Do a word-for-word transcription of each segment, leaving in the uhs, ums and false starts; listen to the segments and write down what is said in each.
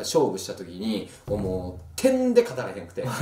勝負した時にもう点で勝たれへんくて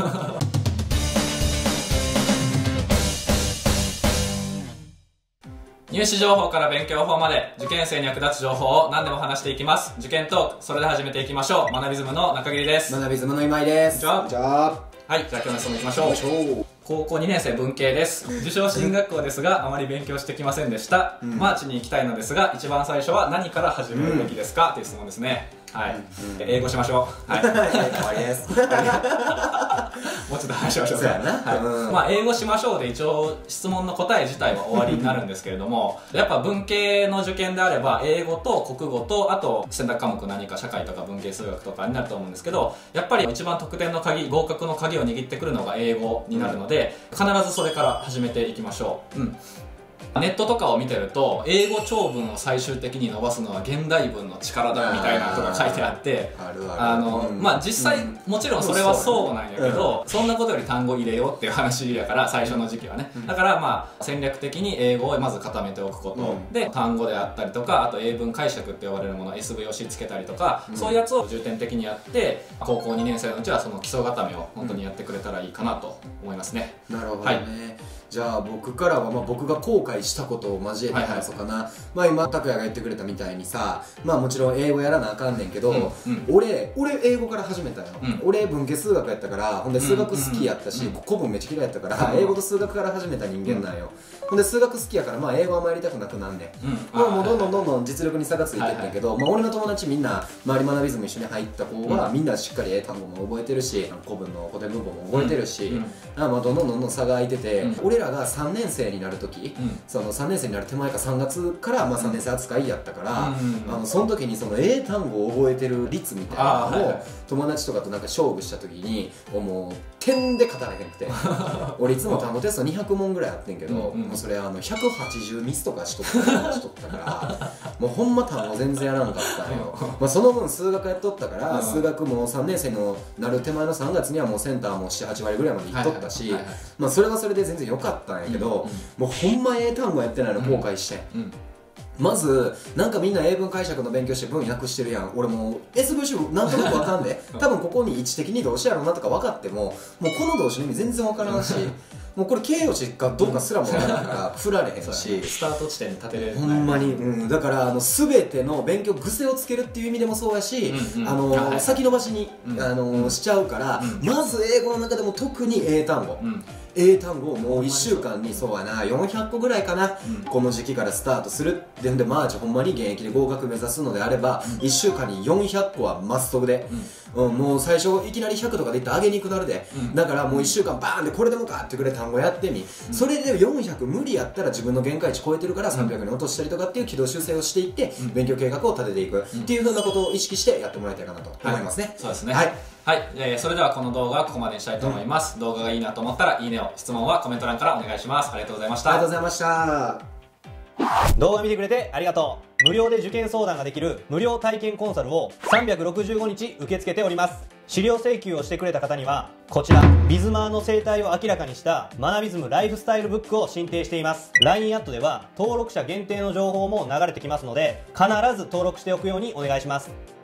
入試情報から勉強法まで受験生に役立つ情報を何でも話していきます。受験トーク、それで始めていきましょう。学びズムの中桐です。 学びズムの今井です。 じゃあじゃあはい、じゃあ今日の質問いきましょう。高校にねん生文系です。受賞進学校ですがあまり勉強してきませんでした、うん、マーチに行きたいのですが一番最初は何から始めるべきですか、うん、という質問ですね。はい、うん、英語しましょう。はい、終わりです。 もうちょっと話しましょう。 そうやな。はい、 うん、まあ英語しましょうで一応質問の答え自体は終わりになるんですけれどもやっぱ文系の受験であれば英語と国語とあと選択科目何か社会とか文系数学とかになると思うんですけど、やっぱり一番得点の鍵、合格の鍵を握ってくるのが英語になるので、うん、必ずそれから始めていきましょう。うん、ネットとかを見てると英語長文を最終的に伸ばすのは現代文の力だみたいなことが書いてあってあの、うん、まあ実際、うん、もちろんそれはそうなんやけど、うん、そんなことより単語入れようっていう話やから最初の時期はね、うん、だからまあ戦略的に英語をまず固めておくこと、うん、で単語であったりとかあと英文解釈って呼ばれるもの エスブイ をしつけたりとか、うん、そういうやつを重点的にやって高校にねん生のうちはその基礎固めを本当にやってくれたらいいかなと思いますね。 うん、なるほどね。はい、じゃあ僕からは、まあ、僕が後悔したことを交えて話そうかな。はいはい、まあ今拓也が言ってくれたみたいにさ、まあもちろん英語やらなあかんねんけど、うんうん、俺俺英語から始めたよ。うん、俺文系数学やったから、ほんで数学好きやったし、うんうん、古文めっちゃ嫌いやったから、うん、英語と数学から始めた人間なんよ。うん、ほんで数学好きやから、まあ英語あんまやりたくなくなんねん。うん、まあもうどんどんどんどん実力に差がついてってんけど、はいはい、まあ俺の友達みんな周り学びズム一緒に入った子は、うん、みんなしっかり英単語も覚えてるし、古文の古典文法も覚えてるし、うんうん、あまあどんどんどんどん差が空いてて、うん、俺らがさんねん生になる時、うん、そのさんねん生になる手前かさんがつからまあさんねん生扱いやったから、うん、あのその時にその英単語を覚えてる率みたいなのを友達とかとなんか勝負した時にもう点で勝たれへんくて俺いつも単語テストにひゃく問ぐらいあってんけど、うん、もうそれあのひゃくはちじゅうミスとかしとったしとったからもうほんま単語全然やらなかったんよ。まあその分数学やっとったから、うん、数学もさんねん生のなる手前のさんがつにはもうセンターもななはち割ぐらいまでいっとったし、まあそれはそれで全然良かったんやけど、うん、もうほんま英単語やってないの後悔して、うんうん、まずなんかみんな英文解釈の勉強して文訳してるやん。俺もう エスブイ 集なんとなく分かんで多分ここに位置的に動詞やろうなとか分かってももうこの動詞の意味全然分からんしもうこれ形容詞かどうかすらも分からんから振られへんしスタート地点に立てれるほんまに、うん、だからあの全ての勉強癖をつけるっていう意味でもそうやし、うんうん、あの、はい、先延ばしに、うん、あの、うん、しちゃうから、うん、まず英語の中でも特に英単語、うん英単語をもういっしゅうかんにそうやなよんひゃっこぐらいかな、うん、この時期からスタートするででマーチほんまに現役で合格目指すのであれば、うん、いっしゅうかんによんひゃっこはマストで、うんうん、もう最初いきなりひゃくとかでいって上げにくなるで、うん、だからもういっしゅうかんバーンでこれでもかってくれ単語やってみ、うん、それでよんひゃく無理やったら自分の限界値超えてるからさんびゃくに落としたりとかっていう軌道修正をしていって、うん、勉強計画を立てていく、うん、っていうふうなことを意識してやってもらいたいかなと思いますね。はい、 そうですね。はいはい、えー、それではこの動画はここまでにしたいと思います、うん、動画がいいなと思ったらいいねを、質問はコメント欄からお願いします。ありがとうございました。 ありがとうございました。 動画見てくれてありがとう。無料で受験相談ができる無料体験コンサルをさんびゃくろくじゅうごにち受け付けております。資料請求をしてくれた方にはこちらビズマーの生態を明らかにした学びズムライフスタイルブックを進呈しています。 ライン アットでは登録者限定の情報も流れてきますので必ず登録しておくようにお願いします。